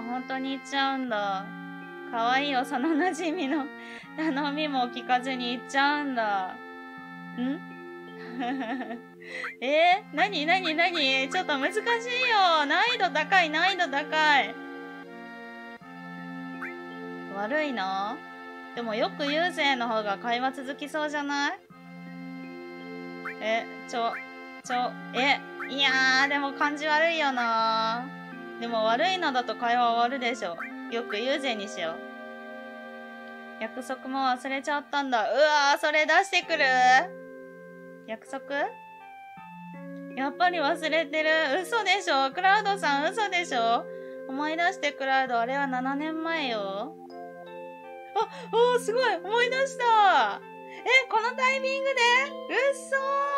本当に言っちゃうんだ。かわいい幼馴染の頼みも聞かずに言っちゃうんだ。なにちょっと難しいよ。難易度高い。悪いな。でもよく言うぜの方が会話続きそうじゃない？いやー、でも感じ悪いよな。でも悪いのだと会話終わるでしょ。よく言うぜにしよう。約束も忘れちゃったんだ。うわー、それ出してくる？約束？やっぱり忘れてる。嘘でしょ？クラウドさん嘘でしょ？思い出してクラウド、あれは7年前よ。すごい思い出した。このタイミングで？嘘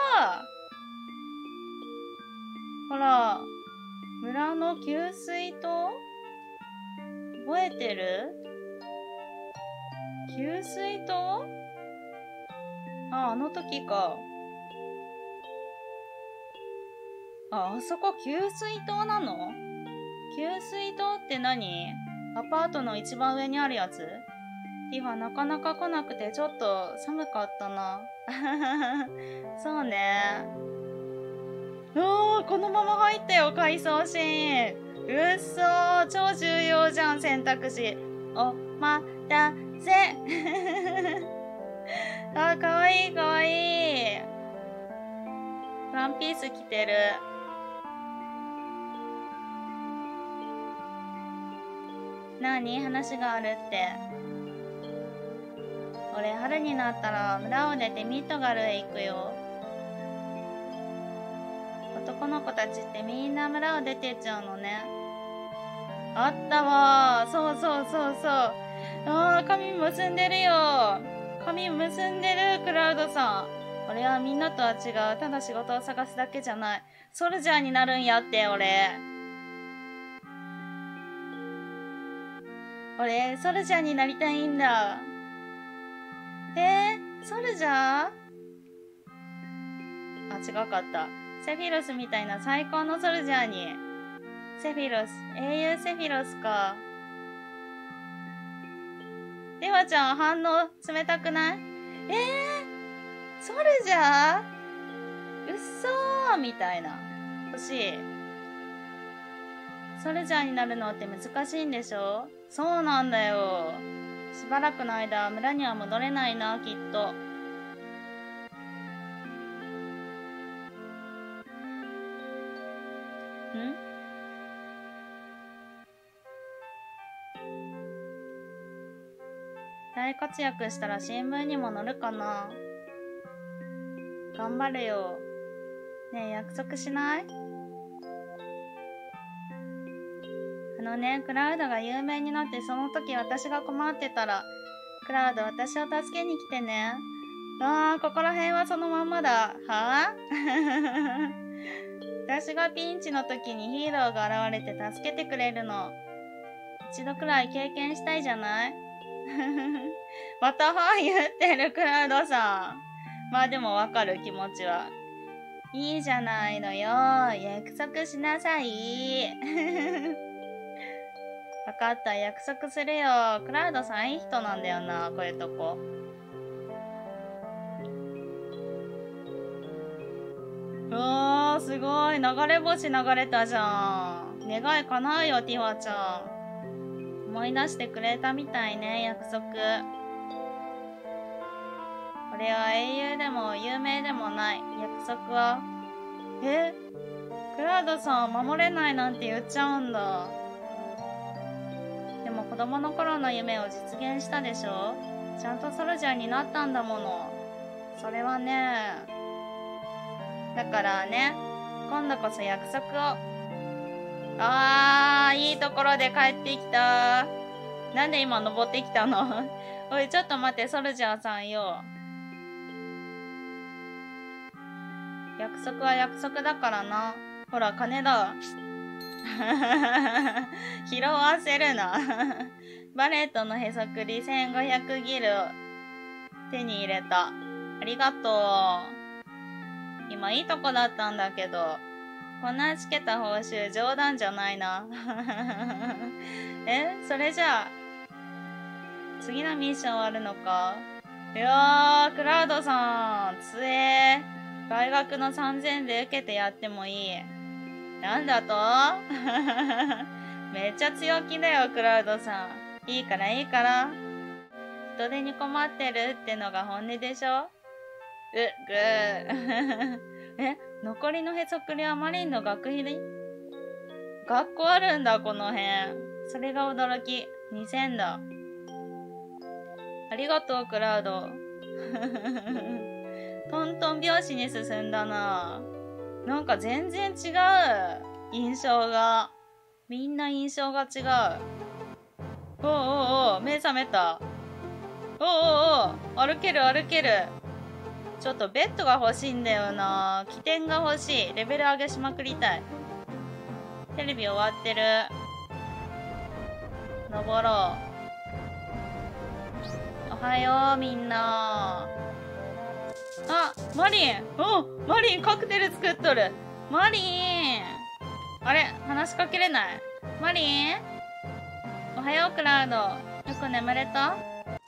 ほら、村の給水塔？覚えてる？給水塔？あの時か。あそこ給水塔なの？給水塔って何？アパートの一番上にあるやつ？ティファなかなか来なくてちょっと寒かったな。そうね。このまま入ったよ、回送シーン。うっそー、超重要じゃん、選択肢。おまたせ。かわいい。ワンピース着てる。何？話があるって。俺、春になったら村を出てミッドガルへ行くよ。男の子たちってみんな村を出てっちゃうのね。あったわー。そう。髪結んでるよ。髪結んでる、クラウドさん。俺はみんなとは違う。ただ仕事を探すだけじゃない。ソルジャーになるんやって、俺、ソルジャーになりたいんだ。ソルジャー？違かった。セフィロスみたいな最高のソルジャーに。セフィロス。英雄セフィロスか。リワちゃん反応冷たくない？ソルジャー？うっそーみたいな。欲しい。ソルジャーになるのって難しいんでしょ？そうなんだよ。しばらくの間、村には戻れないな、きっと。大活躍したら新聞にも載るかな？頑張るよ。ねえ、約束しない？クラウドが有名になってその時私が困ってたら、クラウド私を助けに来てね。ここら辺はそのまんまだ。はぁ？私がピンチの時にヒーローが現れて助けてくれるの。一度くらい経験したいじゃない？また言ってる、クラウドさん。まあでもわかる、気持ちは。いいじゃないのよ。約束しなさい。わかった、約束するよ。クラウドさんいい人なんだよな、こういうとこ。すごい。流れ星流れたじゃん。願い叶うよ、ティファちゃん。思い出してくれたみたいね、約束。俺は英雄でも有名でもない。約束は。クラウドさん守れないなんて言っちゃうんだ。でも子供の頃の夢を実現したでしょ？ちゃんとソルジャーになったんだもの。それはね。だからね、今度こそ約束を。いいところで帰ってきた。なんで今登ってきたの？おい、ちょっと待って、ソルジャーさんよ。約束は約束だからな。ほら、金だ。拾わせるな。バレットのへそくり1500ギル手に入れた。ありがとう。今いいとこだったんだけど。 こんなしけた報酬冗談じゃないな。それじゃあ、次のミッションあるのか。いやー、クラウドさん、つえー。大学の3000で受けてやってもいい。なんだとめっちゃ強気だよ、クラウドさん。いいからいいから。人手に困ってるってのが本音でしょ。ぐー。残りのへそくりはマリンの学費学校あるんだ、この辺。それが驚き。2000だ。ありがとう、クラウド。トントン拍子に進んだな。なんか全然違う。印象が。みんな印象が違う。おうおうおう、目覚めた。おうおうおう、歩ける歩ける。ちょっとベッドが欲しいんだよな。起点が欲しい。レベル上げしまくりたい。テレビ終わってる。登ろう。おはよう、みんな。あ、マリン。マリンカクテル作っとる。マリン。あれ、話しかけれない。マリン。おはよう、クラウド。よく眠れた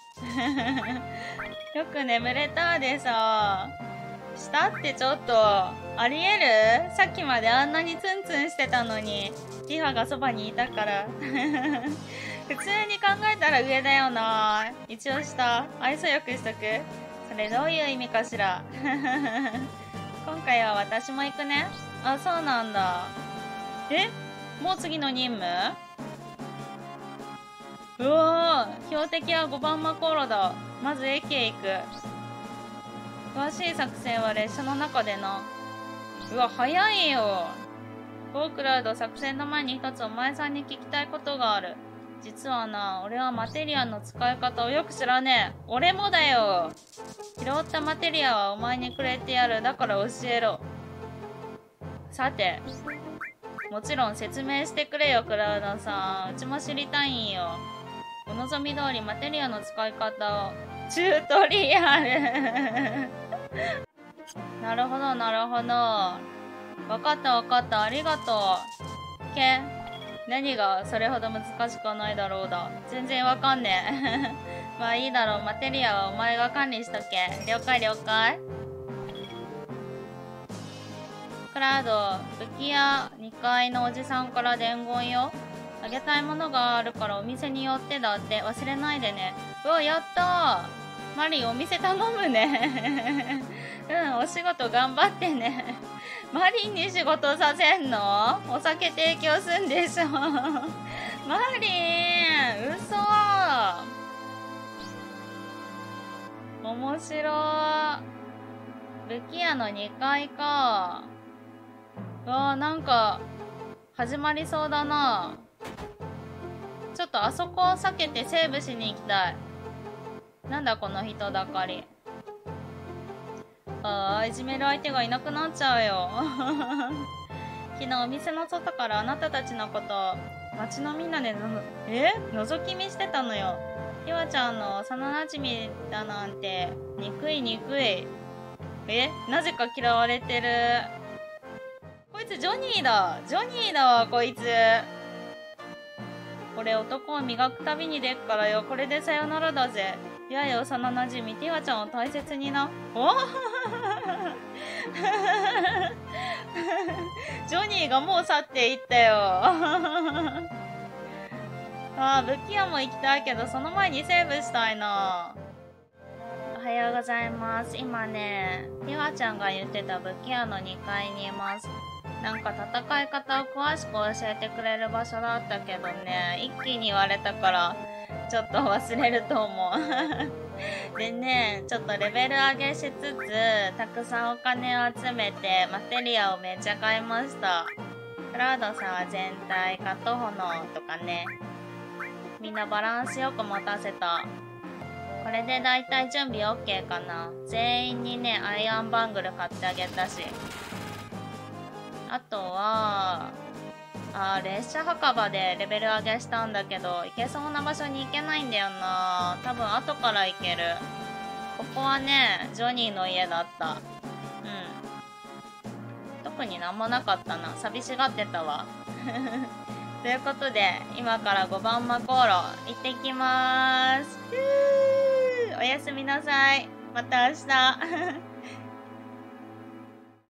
よく眠れたでさ。したってちょっと、ありえる？さっきまであんなにツンツンしてたのに、ティファがそばにいたから。普通に考えたら上だよな。一応した愛想よくしとく。それどういう意味かしら。今回は私も行くね。あ、そうなんだ。もう次の任務？うわぁ、標的は5番マコーロだ。まず駅へ行く。詳しい作戦は列車の中でな。うわ、早いよ。ゴークラウド、作戦の前に一つお前さんに聞きたいことがある。実はな、俺はマテリアの使い方をよく知らねえ。俺もだよ。拾ったマテリアはお前にくれてやる。だから教えろ。さて、もちろん説明してくれよ、クラウドさん。うちも知りたいんよ。お望み通りマテリアの使い方を。チュートリアル。なるほど、なるほど。わかったわかった。ありがとう。何がそれほど難しくはないだろうだ。全然わかんねえ。まあいいだろう。マテリアはお前が管理しとけ。了解了解。クラウド、武器屋2階のおじさんから伝言よ。あげたいものがあるからお店に寄ってだって忘れないでね。うわ、やったー。マリンお店頼むね。お仕事頑張ってね。マリンに仕事させんの？お酒提供すんでしょ。マリン、嘘。面白い。武器屋の2階か。うわー、なんか始まりそうだな。ちょっとあそこを避けてセーブしに行きたい。なんだこの人だかり。いじめる相手がいなくなっちゃうよ。昨日お店の外からあなたたちのこと町のみんなで覗き見してたのよ。ひわちゃんの幼なじみだなんて憎い憎い。なぜか嫌われてる。こいつジョニーだ。ジョニーだわこいつ。俺男を磨くたびにでっからよ。これでさよならだぜ。やや幼なじみティワちゃんを大切にな。ジョニーがもう去っていったよ。武器屋も行きたいけどその前にセーブしたいな。おはようございます。今ねティワちゃんが言ってた武器屋の2階にいます。なんか戦い方を詳しく教えてくれる場所だったけどね、一気に言われたからちょっと忘れると思う。でね、ちょっとレベル上げしつつたくさんお金を集めてマテリアをめっちゃ買いました。クラウドさんは全体かと炎とかね、みんなバランスよく持たせた。これでだいたい準備 OK かな。全員にねアイアンバングル買ってあげたし、あとは列車墓場でレベル上げしたんだけど行けそうな場所に行けないんだよな。多分後から行ける。ここはねジョニーの家だった。ど特になんもなかったな。寂しがってたわ。ということで、今から5番マコーロ行ってきまーす。おやすみなさい。また明日。